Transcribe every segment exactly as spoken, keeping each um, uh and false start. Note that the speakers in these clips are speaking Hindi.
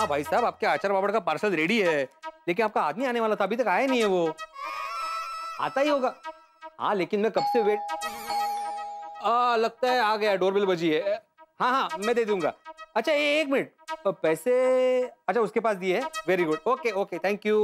भाई साहब, आपके आचार पापड़ का पार्सल रेडी है, लेकिन आपका आदमी आने वाला था, अभी तक आया नहीं है। वो आता ही होगा। हाँ लेकिन मैं कब से वेट, आ, लगता है आ गया, डोरबेल बजी है। हाँ हाँ मैं दे दूंगा। अच्छा ये एक मिनट, पैसे अच्छा उसके पास दिए है, very good, okay okay thank you.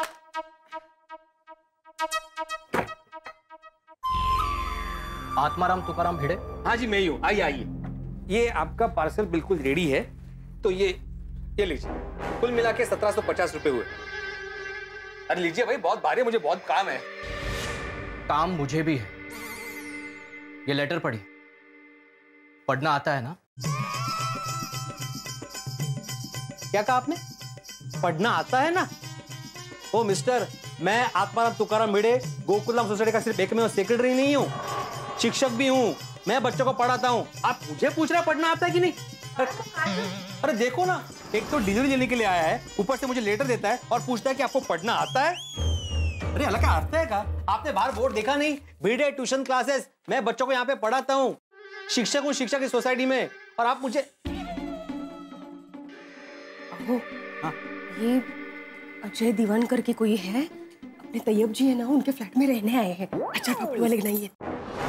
Atmaram Tukaram Bhide? हाँ जी मैं ही हूँ, आइए आइए। ये आपका पार्सल बिल्कुल रेडी है, तो ये ये लीजिए, कुल मिला के सत्रह सौ पचास रुपए हुए। अरे लीजिए भाई, बहुत भारी है, मुझे बहुत काम है। काम मुझे भी है। ये लेटर पढ़ी, पढ़ना आता है ना? क्या कहा आपने? पढ़ना आता है ना? ओ मिस्टर, मैं आत्माराम तुकाराम भिड़े गोकुलधाम सोसाइटी का सिर्फ एक में सेक्रेटरी नहीं हूँ, शिक्षक भी हूँ। मैं बच्चों को पढ़ाता हूँ। आप मुझे पूछ रहे हैं पढ़ना आता है कि नहीं? अरे देखो ना, एक तो डिलीवरी लेने के लिए आया है, ऊपर से मुझे लेटर देता है और पूछता है कि आपको पढ़ना आता है। अरे अलग का आता है का? आपने बाहर बोर्ड देखा नहीं? भिड़े ट्यूशन क्लासेस, मैं बच्चों को यहाँ पे पढ़ाता हूँ, शिक्षक हूँ शिक्षक की सोसाइटी में, और आप मुझे। हाँ? ये अजय दीवान करके कोई है, अपने तैयब जी है ना, उनके फ्लैट में रहने आए हैं। अच्छा पापड़ वाले नहीं है।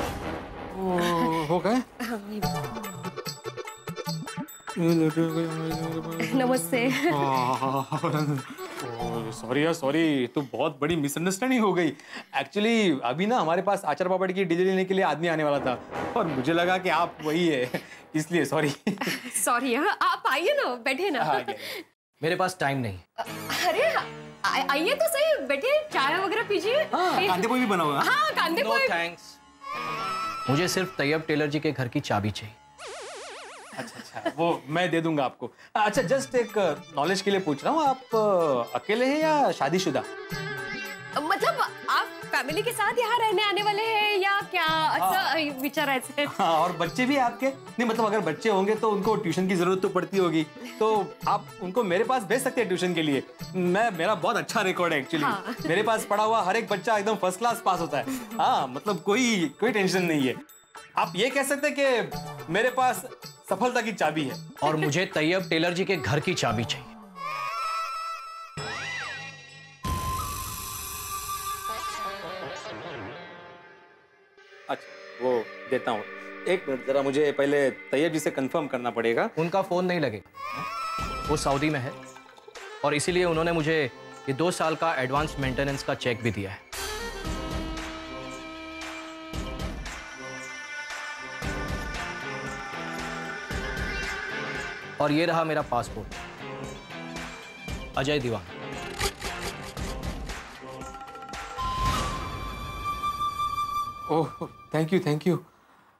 हो गए? नमस्ते। सॉरी यार सॉरी, तो बहुत बड़ी मिसअंडरस्टैंडिंग हो गई। एक्चुअली अभी ना हमारे पास आचार पापड़ की डिलीवरी लेने के लिए आदमी आने वाला था, और मुझे लगा कि आप वही है, इसलिए सॉरी। सॉरी, आप आइए ना, बैठे ना। मेरे पास टाइम नहीं। अरे आइए तो सही, बैठिए, चाय वगैरह पीजिए। कांदे पोहे भी बना हुआ। हाँ कांदे पोहे। नो थैंक्स, मुझे सिर्फ तैयब टेलर जी के घर की चाबी चाहिए। अच्छा अच्छा, वो मैं दे दूंगा आपको। अच्छा जस्ट एक नॉलेज के लिए पूछ रहा हूँ, आप अकेले हैं या शादीशुदा? मतलब आप फैमिली के साथ यहाँ रहने आने वाले हैं या क्या? अच्छा विचार ऐसे। हाँ, और बच्चे भी आपके? नहीं मतलब अगर बच्चे होंगे तो उनको ट्यूशन की जरूरत तो पड़ती होगी, तो आप उनको मेरे पास भेज सकते हैं ट्यूशन के लिए। मैं मेरा बहुत अच्छा रिकॉर्ड है एक्चुअली। हाँ। मेरे पास पढ़ा हुआ हर एक बच्चा एकदम फर्स्ट क्लास पास होता है। हाँ मतलब कोई कोई टेंशन नहीं है। आप ये कह सकते हैं कि मेरे पास सफलता की चाबी है। और मुझे तैयब टेलर जी के घर की चाबी चाहिए। अच्छा वो देता हूँ, एक मिनट जरा, मुझे पहले तैयब जी से कंफर्म करना पड़ेगा। उनका फोन नहीं लगेगा, वो सऊदी में है, और इसीलिए उन्होंने मुझे ये दो साल का एडवांस मेंटेनेंस का चेक भी दिया है। और ये रहा मेरा passport, Ajay Diwan. Oh thank you thank you.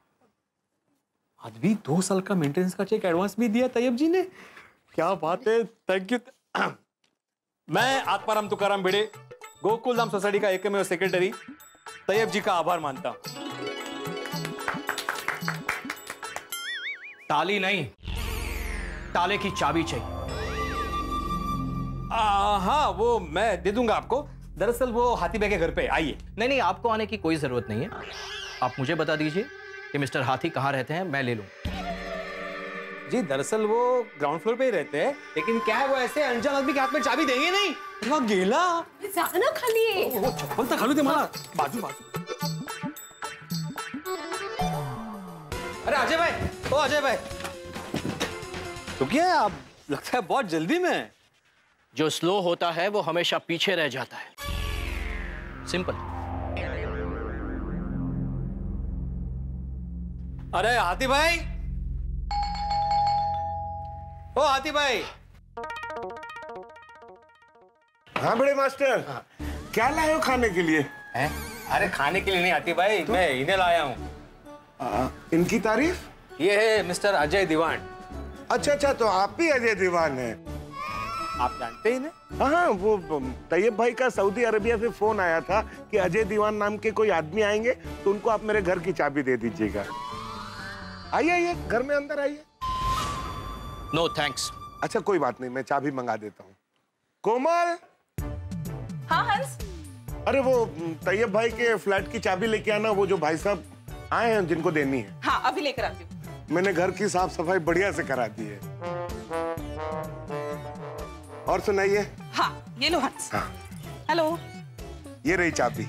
आदमी दो साल का मेंटेनेंस का चेक एडवांस भी दिया तैयब जी ने, क्या बात है, थैंक यू। मैं आत्माराम तुकाराम भिड़े गोकुलधाम सोसाइटी का एकमेव सेक्रेटरी तैयब जी का आभार मानता हूं। ताली नहीं, ताले की चाबी चाहिए। हाँ वो मैं दे दूंगा आपको। दरअसल वो हाथी भाई के घर पे, आइए। नहीं नहीं, आपको आने की कोई जरूरत नहीं है। आप मुझे बता दीजिए कि मिस्टर हाथी कहाँ रहते हैं, मैं ले लूं। जी दरअसल वो ग्राउंड फ्लोर पे ही रहते हैं, लेकिन क्या है वो ऐसे अनजान आदमी के हाथ में चाबी देंगे नहीं। इतना गेला जाना खाली। वो चप्पल तो खालू थे मारा, बाजू बाजू। अरे अजय भाई, ओ अजय भाई, तो क्या आप, लगता है बहुत जल्दी में। जो स्लो होता है वो हमेशा पीछे रह जाता है, सिंपल। अरे हाथी भाई, ओ हाथी भाई। हाँ बड़े मास्टर, हाँ। क्या लाए हो खाने के लिए? है? अरे खाने के लिए नहीं हाथी भाई, तो? मैं इन्हें लाया हूँ। इनकी तारीफ? ये है मिस्टर अजय दीवान। अच्छा अच्छा, तो आप भी अजय दीवान हैं? आप जानते ही नहीं? हाँ हाँ, वो तैयब भाई का सऊदी अरेबिया से फोन आया था कि अजय दीवान नाम के कोई आदमी आएंगे, तो उनको आप मेरे घर की चाबी दे दीजिएगा। आइए आइए, घर में अंदर आइए। No thanks. अच्छा कोई बात नहीं, मैं चाबी मंगा देता हूँ। कोमल। हाँ हंस। अरे वो तैयब भाई के फ्लैट की चाबी लेके आना, वो जो भाई साहब आए हैं जिनको देनी है। हाँ अभी लेकर आती हूँ। मैंने घर की साफ सफाई बढ़िया से करा दी है। और सुनाइए। हाँ ये लो हंस। हाँ। हेलो। ये रही चाबी।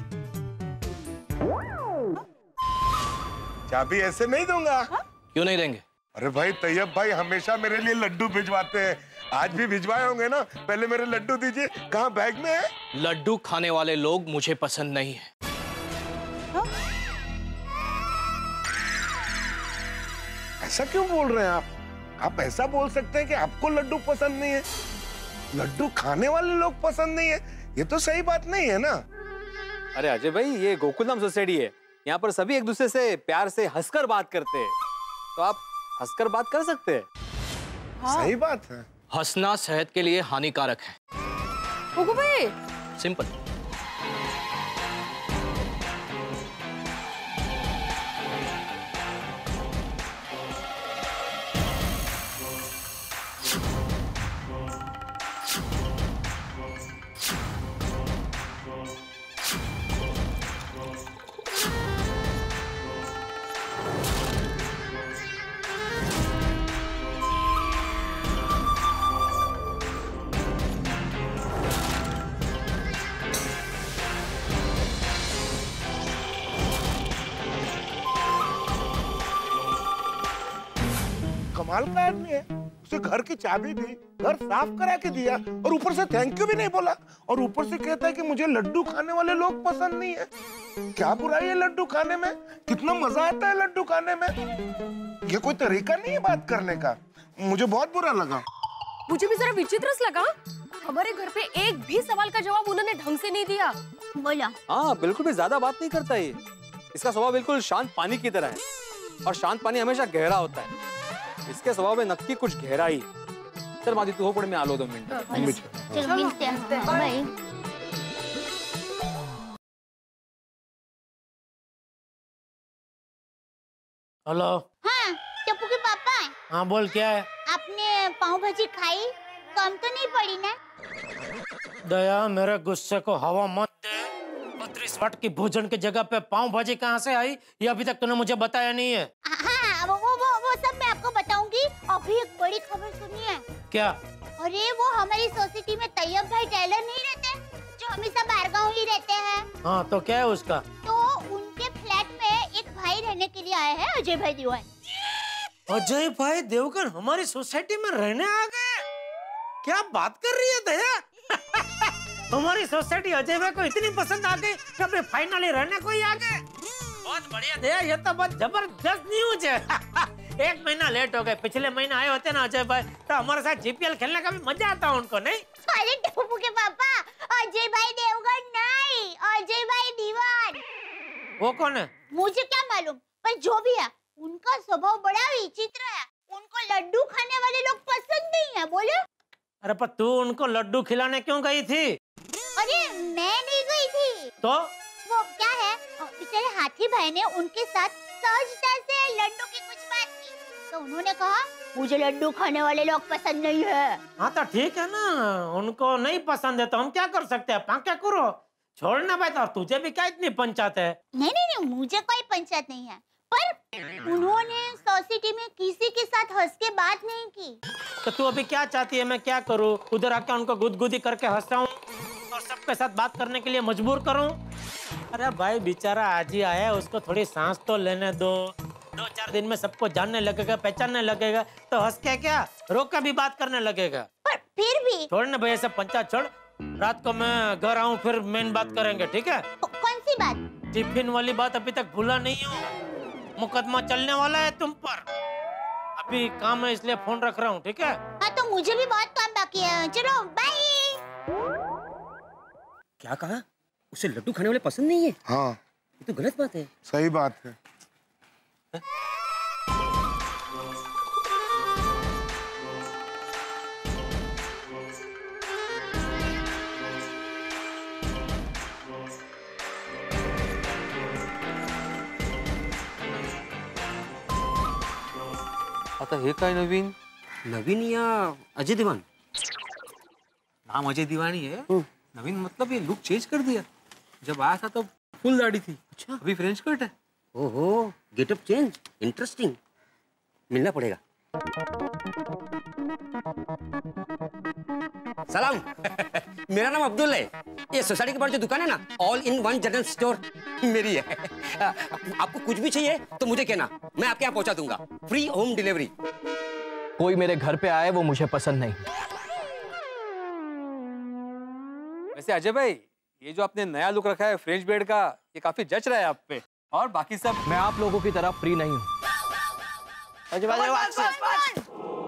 चाबी ऐसे नहीं दूंगा। क्यों नहीं देंगे? अरे भाई तैयब भाई हमेशा मेरे लिए लड्डू भिजवाते हैं, आज भी भिजवाए होंगे ना। पहले मेरे लड्डू दीजिए। कहाँ बैग में है? लड्डू खाने वाले लोग मुझे पसंद नहीं है। हाँ? ऐसा क्यों बोल रहे हैं आप? आप ऐसा बोल सकते हैं कि आपको लड्डू पसंद नहीं है, लड्डू खाने वाले लोग पसंद नहीं है, ये तो सही बात नहीं है ना। अरे अजय भाई, ये गोकुलधाम सोसाइटी है, यहाँ पर सभी एक दूसरे से प्यार से हंसकर बात करते हैं, तो आप हंसकर बात कर सकते हैं। हाँ। सही बात है। हंसना सेहत के लिए हानिकारक है। गुगु भाई। सिंपल। कमाल का आदमी है, उसे घर की चाबी दी, घर साफ करा के दिया और ऊपर से थैंक यू भी नहीं बोला, और ऊपर से कहता है कि मुझे लड्डू खाने वाले लोग पसंद नहीं है। क्या बुराई है लड्डू खाने में? कितना मजा आता है लड्डू खाने में। ये कोई तरीका नहीं है बात करने का, मुझे बहुत बुरा लगा। मुझे भी जरा विचित्र लगा, हमारे घर पे एक भी सवाल का जवाब उन्होंने ढंग से नहीं दिया। बोला हाँ, बिल्कुल भी ज्यादा बात नहीं करता ये। इसका स्वभाव बिल्कुल शांत पानी की तरह है, और शांत पानी हमेशा गहरा होता है। इसके स्वभाव में नक्की कुछ गहराई। चल मादी, तू हो पड़े, मैं आलो दो मिनट। चलो मिलते हैं। बाय। हेलो। हाँ टप्पू के पापा। हाँ बोल, क्या है? आपने पाव भाजी खाई? कम तो नहीं पड़ी ना? दया, मेरे गुस्से को हवा मत दे। बत्रीस वाट की भोजन की जगह पे पाव भाजी कहाँ से आई, ये अभी तक तूने मुझे बताया नहीं है। हाँ वो वो वो सब मैं आपको बताऊंगी। अभी एक बड़ी खबर सुनिए। क्या? अरे वो हमारी सोसाइटी में तैयब भाई टेलर नहीं रहते, जो हमेशा बाहर गाँव ही रहते हैं। हाँ तो क्या है उसका? तो उनके फ्लैट में एक भाई रहने के लिए आए हैं, अजय भाई दीवान। अजय भाई देवगन हमारी सोसाइटी में रहने आ गए? क्या बात कर रही है दया? हमारी सोसाइटी अजय भाई को इतनी पसंद आ गई कि अभी फाइनली रहने को ही आ गए। बहुत बढ़िया दया, ये तो बहुत जबरदस्त न्यूज है। एक महीना लेट हो गए, पिछले महीने आए होते ना अजय भाई, तो हमारे साथ जीपीएल खेलने का भी मजा आता उनको, नहीं? अरे टप्पू के पापा, अजय भाई देवगन नहीं, अजय भाई दीवान। वो कौन है? मुझे क्या मालूम, पर जो भी है उनका स्वभाव बड़ा विचित्र है। उनको लड्डू खाने वाले लोग पसंद नहीं है। बोले? अरे पर तू उनको लड्डू खिलाने क्यों गई थी? अरे मैं नहीं गई थी। तो वो क्या है, बेचारे हाथी भाई ने उनके साथ सहजता से लड्डू की कुछ बात की, तो उन्होंने कहा मुझे लड्डू खाने वाले लोग पसंद नहीं है। हाँ तो ठीक है ना, उनको नहीं पसंद है तो हम क्या कर सकते हैं? क्या करो, छोड़ना भाई। तो तुझे भी क्या इतनी पंचायत है? नहीं नहीं नहीं, मुझे कोई पंचायत नहीं है, पर उन्होंने सोसाइटी में किसी के साथ हंस के बात नहीं की। तो तू अभी क्या चाहती है मैं क्या करूँ? उधर आके उनको गुदगुदी करके हंसाऊं और सबके साथ बात करने के लिए मजबूर करूं? अरे भाई बेचारा आज ही आया है, उसको थोड़ी सांस तो लेने दो। दो चार दिन में सबको जानने लगेगा, पहचानने लगेगा, तो हंस के क्या रोक के भी बात करने लगेगा। पर फिर भी छोड़ ना भैया, सब पंचायत छोड़। रात को मैं घर आऊँ फिर मेन बात करेंगे, ठीक है? कौन सी बात? टिफिन वाली बात अभी तक भूला नहीं हूँ, मुकदमा चलने वाला है तुम पर। अभी काम है इसलिए फोन रख रहा हूँ, ठीक है? हाँ तो मुझे भी बहुत काम बाकी है, चलो बाय। क्या कहा? उसे लड्डू खाने वाले पसंद नहीं है? हाँ ये तो गलत बात है। सही बात है। आता हे काय नवीन? नवीन या अजय दीवान? नाम अजय दीवानी है। नवीन मतलब ये लुक चेंज कर दिया। जब आया था तो फुल दाढ़ी थी, अच्छा। अभी फ्रेंच कट है। ओहो, गेटअप चेंज, इंटरेस्टिंग। मिलना पड़ेगा। सलाम। मेरा नाम अब्दुल है। ये सोसाइटी के बाहर जो दुकान है ना, all in one general store, मेरी है। आपको कुछ भी चाहिए तो मुझे कहना, मैं आपके यहाँ पहुंचा दूंगा। Free home delivery. कोई मेरे घर पे आए वो मुझे पसंद नहीं। वैसे अजय भाई, ये जो आपने नया लुक रखा है फ्रेंच बेड का, ये काफी जच रहा है आप पे। और बाकी सब? मैं आप लोगों की तरह फ्री नहीं हूँ। अजय भाई बात से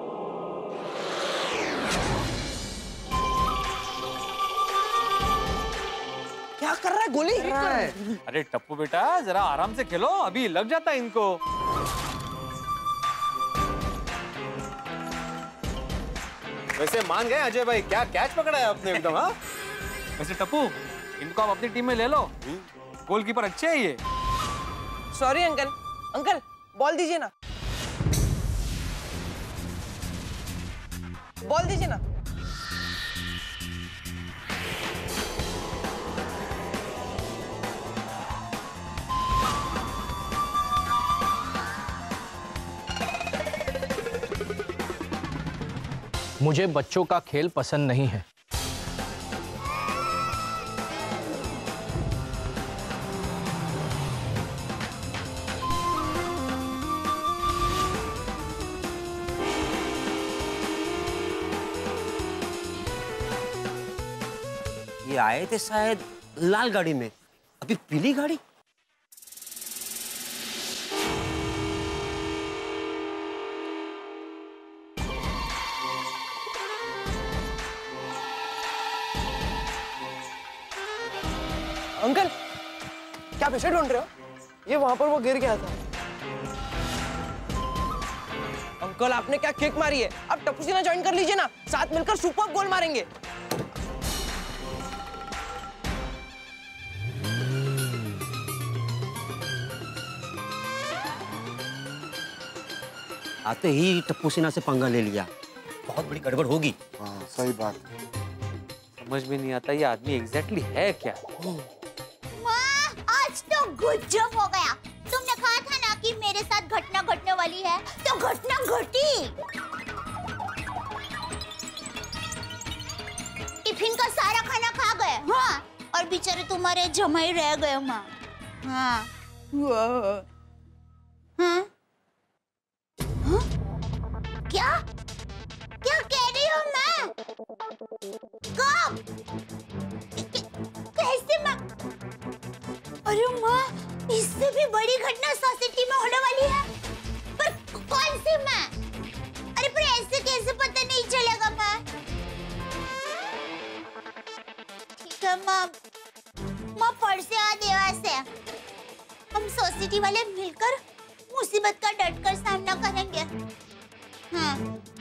क्या कर रहा है? गोली है। अरे टप्पू बेटा, जरा आराम से खेलो, अभी लग जाता है इनको। वैसे मान गए अजय भाई, क्या कैच पकड़ा है आपने एकदम। हाँ, वैसे टप्पू, इनको आप अपनी टीम में ले लो, गोलकीपर अच्छे है ये। सॉरी अंकल, अंकल बॉल दीजिए ना, बॉल दीजिए ना। मुझे बच्चों का खेल पसंद नहीं है। ये आए थे शायद लाल गाड़ी में, अभी पीली गाड़ी। अंकल, क्या आप इसे ढूंढ रहे हो? ये वहां पर वो गिर गया था। अंकल, आपने क्या किक मारी है? आप टप्पू सीना ज्वाइन कर लीजिए ना, साथ मिलकर सुपर गोल मारेंगे। आते ही टप्पू सिन्हा से पंगा ले लिया, बहुत बड़ी गड़बड़ होगी। हाँ, सही बात। समझ में नहीं आता ये आदमी एग्जैक्टली है क्या। माँ, आज तो गजब हो गया। तुमने कहा था ना कि मेरे साथ घटना घटने वाली है, तो घटना घटी। टिफिन का सारा खाना खा गए, हाँ, और बेचारे तुम्हारे जमाई रह गए माँ। हाँ, हाँ? हाँ? क्या क्या कह रही हो मैं? कब? कैसे माँ? अरे माँ, इससे भी बड़ी घटना सोसाइटी में होने वाली है। पर कौन सी माँ? अरे पर ऐसे कैसे पता नहीं चलेगा माँ? ठीक है माँ, माँ परसे आ देवा से हम सोसाइटी वाले मिलकर मुसीबत का डटकर सामना करेंगे। हाँ,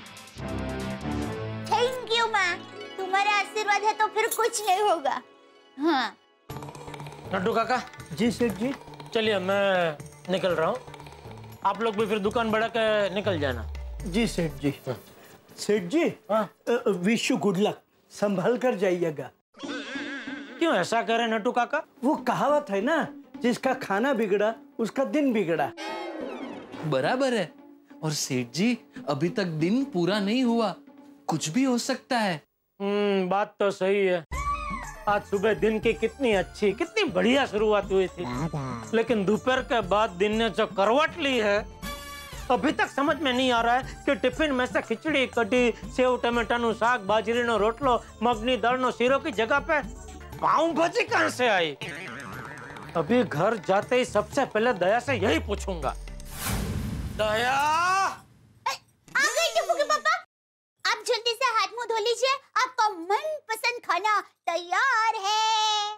थैंक यू माँ, तुम्हारा आशीर्वाद है तो फिर कुछ नहीं होगा। हाँ। लड्डू काका। जी सेठ जी। चलिए मैं निकल रहा हूँ, आप लोग भी फिर दुकान बढ़ा के निकल जाना। जी सेठ जी। सेठ जी, विश यू गुड लक, संभल कर जाइएगा। क्यों ऐसा कह रहे नट्टू काका? वो कहावत है ना, जिसका खाना बिगड़ा उसका दिन बिगड़ा। बराबर है। और सेठ जी, अभी तक दिन पूरा नहीं हुआ, कुछ भी हो सकता है। हम्म, बात तो सही है। आज सुबह दिन की कितनी अच्छी, कितनी बढ़िया शुरुआत हुई थी, लेकिन दोपहर के बाद दिन ने जो करवट ली है, अभी तक समझ में नहीं आ रहा है कि टिफिन में से खिचड़ी, कढ़ी, सेव टमाटर नु साग, बाजरी नो रोटलो, मगनी दाल नो सीरो की जगह पे पाव भाजी कहाँ से आई? अभी घर जाते ही सबसे पहले दया से यही पूछूंगा। दया, आ गए टिप्पू के पापा। आप जल्दी से हाथ मुंह धो लीजिए, आपका मनपसंद खाना तैयार है।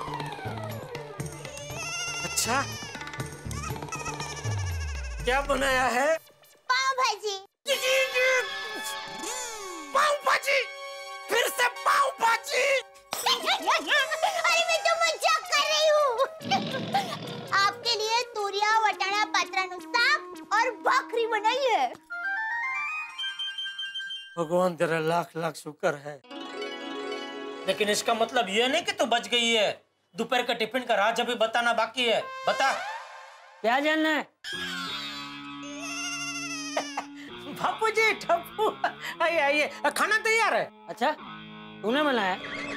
अच्छा, क्या बनाया है? पाव भाजी। पाव भाजी? फिर से पाव भाजी? अरे मैं तो मजाक कर रही हूँ। आपके लिए तूरिया, वटाना, पात्रानु साग और भाकरी बनाई है। भगवान तेरा लाख लाख शुक्र है। लेकिन इसका मतलब ये नहीं कि तू बच गई है। दोपहर का टिफिन का राज अभी बताना बाकी है। बता, क्या जानना है? बापू जी, ठप्पू, आइए आइए, खाना तैयार है। अच्छा, तूने बनाया?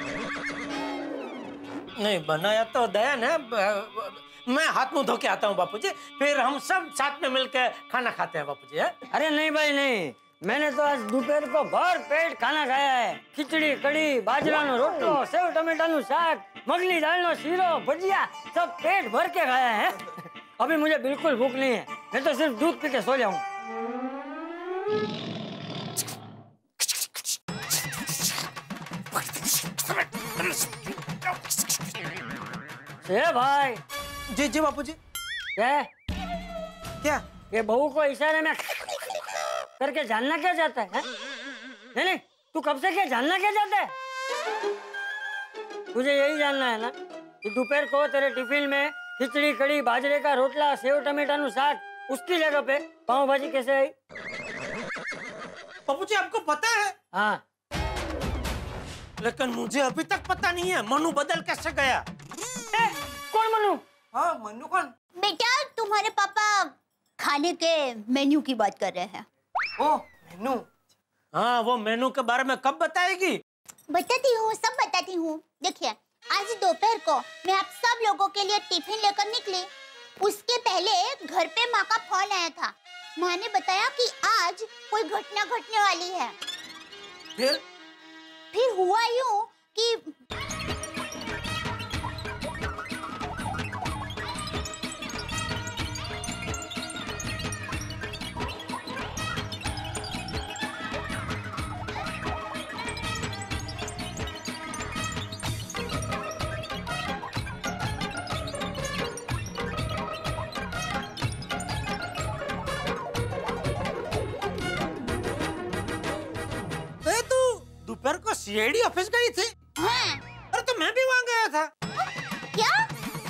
नहीं बनाया तो दया ने। मैं हाथ मुंह धो के आता हूँ बापूजी, फिर हम सब साथ में मिलकर खाना खाते हैं बापूजी। अरे नहीं भाई नहीं, मैंने तो आज दोपहर को भर पेट खाना खाया है। खिचड़ी, कड़ी, बाजरानो रोटलो, सेव टमेटाનું શાક, मगली दालનો શીરો, भजिया, सब पेट भर के खाया है। अभी मुझे बिल्कुल भूख नहीं है, मैं तो सिर्फ दूध पी के सो जाऊं। ए भाई। जी जी बापूजी। क्या क्या? ये बहू को इशारे में करके जानना क्या चाहता है, है? नहीं नहीं, तू कब से क्या जानना क्या चाहता है? तुझे यही जानना है ना कि दोपहर को तेरे टिफिन में खिचड़ी, कड़ी, बाजरे का रोटला, सेव टमेटाનું શાક, उसकी जगह पे पाव भाजी कैसे आई? बापूजी आपको पता है? हाँ। लेकिन मुझे अभी तक पता नहीं है मनु बदल कैसे गया। ए, कौन मनु? हाँ मनु कौन? बेटा तुम्हारे पापा खाने के मेन्यू की बात कर रहे हैं। ओ मेनू। हाँ वो मेनू के बारे में कब बताएगी? बताती हूँ, सब बताती हूँ। देखिए आज दोपहर को मैं आप सब लोगों के लिए टिफिन लेकर निकली। उसके पहले घर पे माँ का फोन आया था। माँ ने बताया कि आज कोई घटना घटने वाली है। फिर फिर हुआ यूँ कि दोपहर को सीआईडी ऑफिस गई थी? हाँ। अरे तो मैं भी वहाँ गया था। क्या?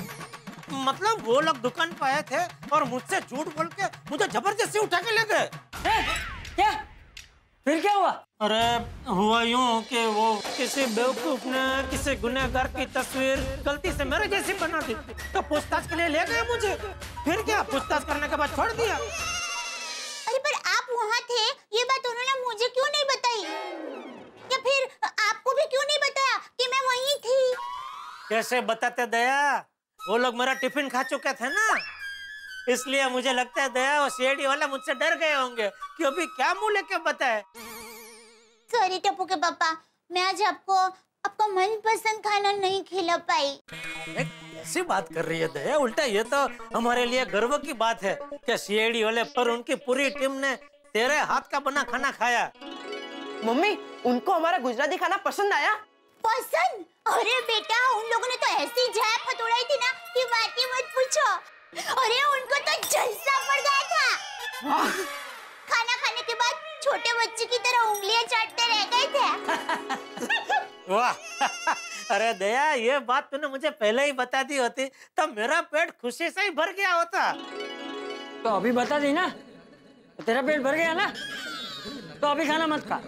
मतलब वो लोग दुकान पे आए थे और मुझसे झूठ बोल के मुझे जबरदस्ती उठा के ले गए। क्या? फिर क्या हुआ? अरे हुआ यूँ कि वो किसी बेवकूफ ने किसी गुनहगार की तस्वीर गलती से मेरे जैसी बना दी, तो पूछताछ के लिए ले गए मुझे। फिर क्या, पूछताछ करने के बाद छोड़ दिया। अरे पर आप वहाँ थे, ये बात उन्होंने मुझे क्यों नहीं बताई? या फिर आपको भी क्यों नहीं बताया कि मैं वहीं थी? कैसे बताते दया, वो लोग मेरा टिफिन खा चुके थे ना, इसलिए मुझे लगता है दया वो सीआईडी वाला मुझसे डर गए होंगे कि अभी क्या मुंह लेके बताए। सॉरी टप्पू के पापा, मैं आज आपको आपका मनपसंद खाना नहीं खिला पाई। ऐसी बात कर रही है दया, उल्टा ये तो हमारे लिए गर्व की बात है कि सीआईडी वाले पर उनकी पूरी टीम ने तेरे हाथ का बना खाना खाया। मम्मी उनको हमारा गुजराती खाना पसंद आया? पसंद? अरे बेटा उन लोगों ने तो ऐसी जाय फतोड़ाई थी ना कि बात ही मत पूछो। अरे उनको तो जलसा पड़ गया था। खाना खाने के बाद छोटे बच्चे की तरह उंगलियां चाटते रह गए थे। वाह। अरे दया ये बात तूने मुझे पहले ही बता दी होती तो मेरा पेट खुशी से ही भर गया होता। तो अभी बता दी ना, तो तेरा पेट भर गया ना, तो अभी खाना मत खा।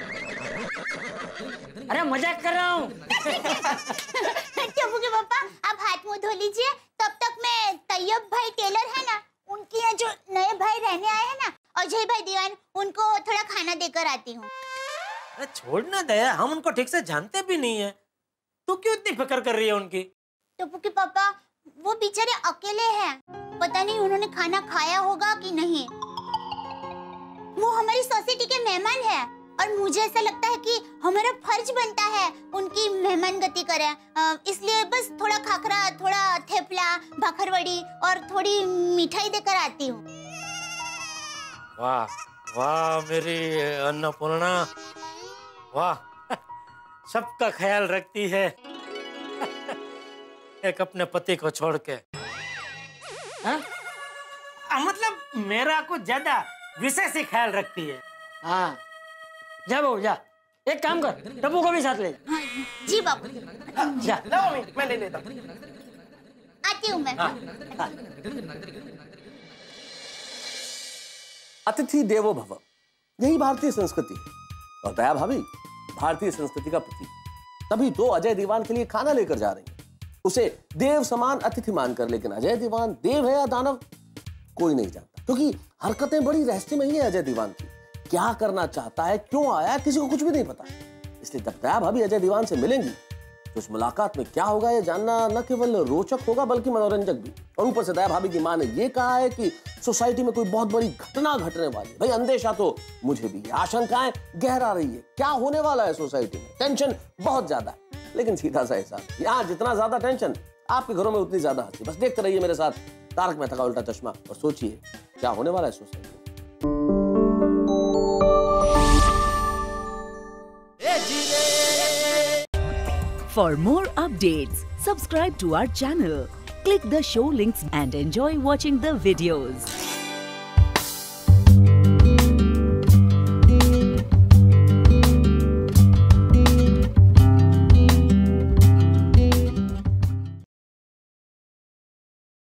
अरे मजाक कर रहा हूँ। टप्पू के पापा आप हाथ मुंह धो लीजिए, तब तक मैं तैयब भाई टेलर है ना, उनके यहाँ जो नए भाई रहने आए हैं ना, अजय भाई दीवान, उनको थोड़ा खाना देकर आती हूँ। अरे छोड़ ना दया, हम उनको ठीक से जानते भी नहीं है, तू क्यों इतनी फिक्र कर रही है उनकी? टप्पू के पापा वो बेचारे अकेले हैं, पता नहीं उन्होंने खाना खाया होगा कि नहीं। वो हमारी सोसाइटी के मेहमान हैं और मुझे ऐसा लगता है कि हमारा फर्ज बनता है उनकी मेहमान गति करें, इसलिए बस थोड़ा खाखरा, थोड़ा थेपला, भाखरवड़ी और थोड़ी मिठाई देकर आती हूँ। वाह वाह मेरी अन्नपूर्णा, वाह सबका ख्याल रखती है। एक अपने पति को छोड़ के। हाँ? मतलब मेरा कुछ ज्यादा विशेष ही ख्याल रखती है। हाँ जा बहू जा, एक काम कर टप्पू को भी साथ ले जा। जी बाबू। जा मैं ले लेता हूँ। आती हूँ मैं। अतिथि देवो भव, यही भारतीय संस्कृति है। और दया भाभी भारतीय संस्कृति का प्रतीक। तभी तो अजय दीवान के लिए खाना लेकर जा रही है, उसे देव समान अतिथि मानकर। लेकिन अजय दीवान देव है या दानव कोई नहीं जानता, क्योंकि हरकतें बड़ी रहस्यमयी है अजय दीवान की। क्या करना चाहता है, क्यों आया, किसी को कुछ भी नहीं पता। इसलिए जब दया भाभी अजय दीवान से मिलेंगी तो उस मुलाकात में क्या होगा ये जानना न केवल रोचक होगा बल्कि मनोरंजक भी। और ऊपर से दया भाभी की मां ने ये कहा है कि सोसाइटी में कोई बहुत बड़ी घटना घटने वाली है। भाई अंदेशा तो मुझे भी, आशंकाएं गहरा रही है, क्या होने वाला है सोसाइटी में, टेंशन बहुत ज्यादा है। लेकिन सीधा सा हिसाब, यहाँ जितना ज्यादा टेंशन आपके घरों में उतनी ज्यादा हंसी। बस देखते रहिए मेरे साथ तारक मेहता का उल्टा चश्मा और सोचिए क्या होने वाला है सोसाइटी में। For more updates, subscribe to our channel, click the show links and enjoy watching the videos.